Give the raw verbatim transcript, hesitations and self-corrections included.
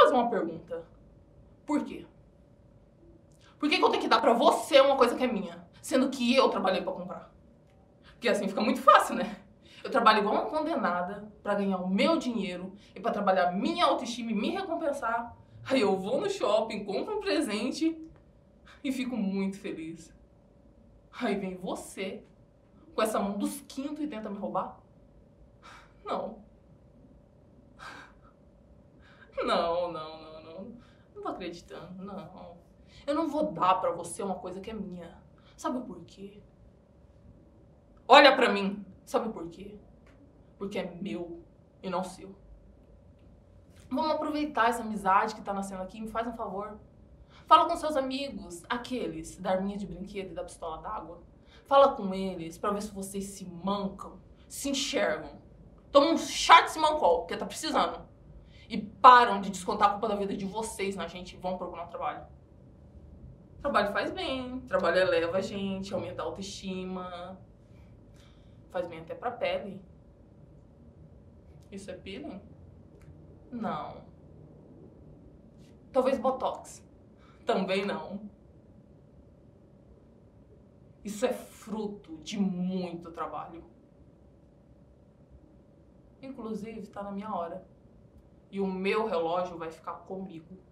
fazer uma pergunta. Por quê? Por que que eu tenho que dar pra você uma coisa que é minha, sendo que eu trabalhei pra comprar? Porque assim fica muito fácil, né? Eu trabalho igual uma condenada pra ganhar o meu dinheiro e pra trabalhar minha autoestima e me recompensar. Aí eu vou no shopping, compro um presente e fico muito feliz. Aí vem você, com essa mão dos quintos e tenta me roubar? Não. Não, não, não, não. Não tô acreditando, não. Eu não vou dar pra você uma coisa que é minha. Sabe por quê? Olha pra mim. Sabe por quê? Porque é meu e não seu. Vamos aproveitar essa amizade que tá nascendo aqui. Me faz um favor. Fala com seus amigos, aqueles da arminha de brinquedo e da pistola d'água. Fala com eles pra ver se vocês se mancam, se enxergam. Toma um chá de Simancol, porque tá precisando. E param de descontar a culpa da vida de vocês na gente e vão procurar um trabalho. Trabalho faz bem, trabalho eleva a gente, aumenta a autoestima. Faz bem até pra pele. Isso é peeling? Não. Talvez botox. Também não. Isso é fruto de muito trabalho. Inclusive, tá na minha hora. E o meu relógio vai ficar comigo.